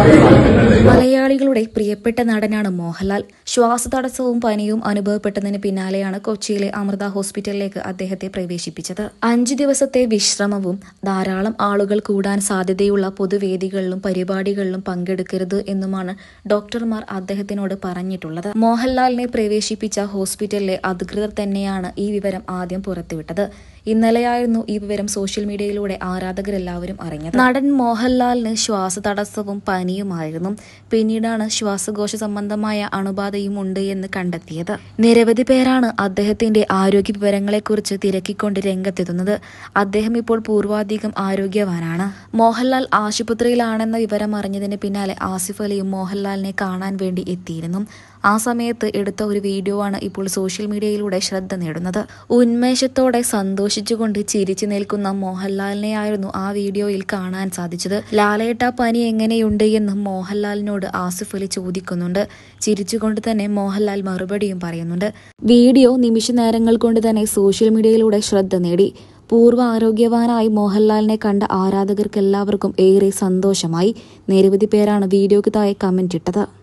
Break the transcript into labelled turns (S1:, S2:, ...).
S1: മലയാളികളുടെ പ്രിയപ്പെട്ട നടനാണ് മോഹൻലാൽ. ശ്വാസതടസ്സവും പനിയും അനുഭവപ്പെട്ടതിന് പിന്നാലെയാണ് കൊച്ചിയിലെ അമൃത ഹോസ്പിറ്റലിലേക്ക് അദ്ദേഹത്തെ പ്രവേശിപ്പിച്ചത്. 5 ദിവസത്തെ വിശ്രമവും ധാരാളം ആളുകൾ കൂടാൻ സാധ്യതയുള്ള പൊതുവേദികളിലും പരിപാടികളിലും പങ്കെടുക്കരുത് എന്നുമാണ് ഡോക്ടർമാർ അദ്ദേഹത്തിനോട് പറഞ്ഞിട്ടുള്ളത്. മോഹൻലാലിനെ പ്രവേശിപ്പിച്ച ഹോസ്പിറ്റലിലെ അധികൃതർ തന്നെയാണ് ഈ വിവരം ആദ്യം പുറത്തുവിട്ടത്. ഇന്നലെയായിരുന്നു ഈ വിവരം സോഷ്യൽ മീഡിയയിലൂടെ ആരാധകരെല്ലാവരും അറിഞ്ഞത്. നടൻ മോഹൻലാലിന് ശ്വാസതടസ്സവും പനിയുമായിരുന്നു. പിന്നീടാണ് ശ്വാസകോശ സംബന്ധമായ അണുബാധയും ഉണ്ട് എന്ന് കണ്ടെത്തിയത്. നിരവധി പേരാണ് അദ്ദേഹത്തിന്റെ ആരോഗ്യ വിവരങ്ങളെക്കുറിച്ച് തിരക്കിക്കൊണ്ട് രംഗത്തെത്തുന്നത്. അദ്ദേഹം ഇപ്പോൾ പൂർവാധികം ആരോഗ്യവാനാണ്. മോഹൻലാൽ ആശുപത്രിയിലാണെന്ന വിവരം അറിഞ്ഞതിന് പിന്നാലെ ആസിഫ് അലിയും മോഹൻലാലിനെ കാണാൻ വേണ്ടി എത്തിയിരുന്നു. ആ സമയത്ത് എടുത്ത ഒരു വീഡിയോ ആണ് ഇപ്പോൾ സോഷ്യൽ മീഡിയയിലൂടെ ശ്രദ്ധ നേടുന്നത്. ഉന്മേഷത്തോടെ സന്തോഷിച്ചുകൊണ്ട് ചിരിച്ചു നിൽക്കുന്ന മോഹൻലാലിനെയായിരുന്നു ആ വീഡിയോയിൽ കാണാൻ സാധിച്ചത്. ലാലേട്ട, പനി എങ്ങനെയുണ്ട് എന്ന് മോഹൻലാലിനോട് ആസിഫ് അലി ചോദിക്കുന്നുണ്ട്. ചിരിച്ചുകൊണ്ട് തന്നെ മോഹൻലാൽ മറുപടിയും പറയുന്നുണ്ട്. വീഡിയോ നിമിഷ നേരങ്ങൾ കൊണ്ട് തന്നെ സോഷ്യൽ മീഡിയയിലൂടെ ശ്രദ്ധ നേടി. പൂർവ്വ ആരോഗ്യവാനായി മോഹൻലാലിനെ കണ്ട ആരാധകർക്കെല്ലാവർക്കും ഏറെ സന്തോഷമായി. നിരവധി പേരാണ് വീഡിയോയ്ക്ക് താഴെ കമന്റ് ഇട്ടത്.